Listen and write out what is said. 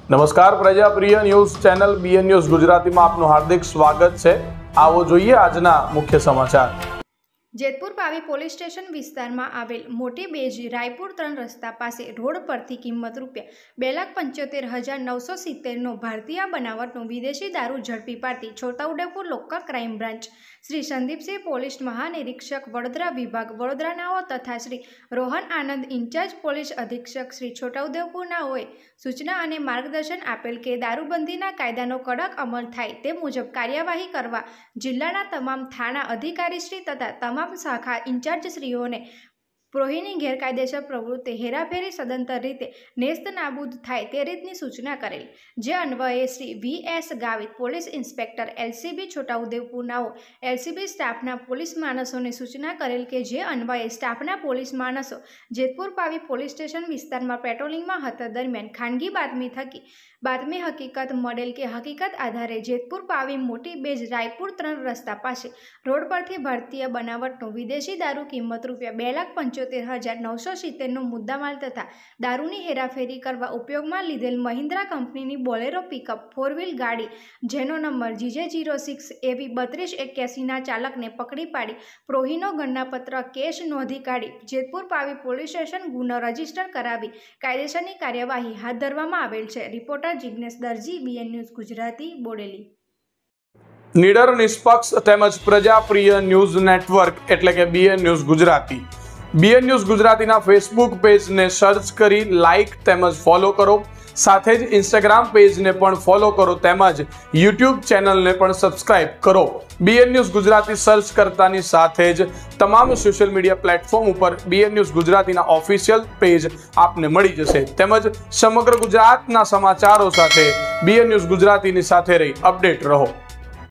નમસ્કાર પ્રજાપ્રિય news channel BN news ગુજરાતીમાં આપનું હાર્દિક સ્વાગત છે। આવો જોઈએ આજના મુખ્ય સમાચાર। જેતપુર પાવી પોલીસ સ્ટેશન વિસ્તારમાં આવેલ મોટી બેજ રાયપુર 3 રસ્તા પાસે રોડ પરથી કિંમત ₹2,75,970નો ભારતીય બનાવટનો વિદેશી દારૂ ઝડપી પાડતી Chhota Udepur local crime branch Shri Sandeepsinh police મહાનિરીક્ષક વડોદરા વિભાગ વડોદરાનાઓ તથા શ્રી રોહન આનંદ ઇન્ચાર્જ પોલીસ અધિક્ષક શ્રી છોટાઉદેપુરનાઓએ સૂચના અને માર્ગદર્શન આપેલ કે દારૂબંધીના કાયદાનો કડક અમલ થાય તે મુજબ કાર્યવાહી કરવા જિલ્લાના તમામ થાણા અધિકારીશ્રી તથા તમામ શાખા ઇન્ચાર્જશ્રીઓને પ્રોહીની ગેરકાયદેસર પ્રવૃત્તિ હેરાફેરી સદંતર રીતે નેસ્ત નાબૂદ થાય તે રીતની સૂચના કરેલ। જે અન્વયે Shri V S. Gavit police inspector LCB છોટાઉદેપુરનાઓ એલસીબી સ્ટાફના પોલીસ માણસોને સૂચના કરેલ કે જે અન્વયે સ્ટાફના પોલીસ માણસો જેતપુર પાવી પોલીસ સ્ટેશન વિસ્તારમાં પેટ્રોલિંગમાં હતા દરમિયાન ખાનગી બાતમી હકીકત મળેલ કે હકીકત આધારે જેતપુર પાવી મોટી બેજ રાયપુર 3 રસ્તા પાસે રોડ પરથી ભારતીય બનાવટનો વિદેશી દારૂ કિંમત ₹2,75,970નો મુદ્દામાલ તથા દારૂની હેરાફેરી કરવા ઉપયોગમાં લીધેલ મહિન્દ્રા કંપનીની બોલેરો પિકઅપ 4 વ્હીલ ગાડી જેનો નંબર GJ06AB3281ના ચાલકને પકડી પાડી પ્રોહીનો ગણનાપત્ર કેસ નોંધી કાઢી જેતપુર પાવી પોલીસ સ્ટેશન ગુનો રજીસ્ટર કરાવી કાયદેસરની કાર્યવાહી હાથ ધરવામાં આવેલ છે। Reporter Jignesh Darji, BN news Gujarati, Bodeli. નિડર, નિષ્પક્ષ તેમજ પ્રજાપ્રિય ન્યૂઝ નેટવર્ક એટલે કે BN news Gujarati. BN news ગુજરાતીના ફેસબુક પેજને સર્ચ કરી લાઇક તેમજ ફોલો કરો, સાથે જ ઇન્સ્ટાગ્રામ પેજને પણ ફોલો કરો તેમજ યુટ્યુબ ચેનલને પણ સબસ્ક્રાઇબ કરો। બીએન ન્યૂઝ ગુજરાતી સર્ચ કરતાની સાથે જ તમામ સોશિયલ મીડિયા પ્લેટફોર્મ ઉપર બીએન ન્યૂઝ ગુજરાતીના ઓફિશિયલ પેજ આપને મળી જશે તેમજ સમગ્ર ગુજરાતના સમાચારો સાથે બીએન ન્યૂઝ ગુજરાતીની સાથે રહી અપડેટ રહો।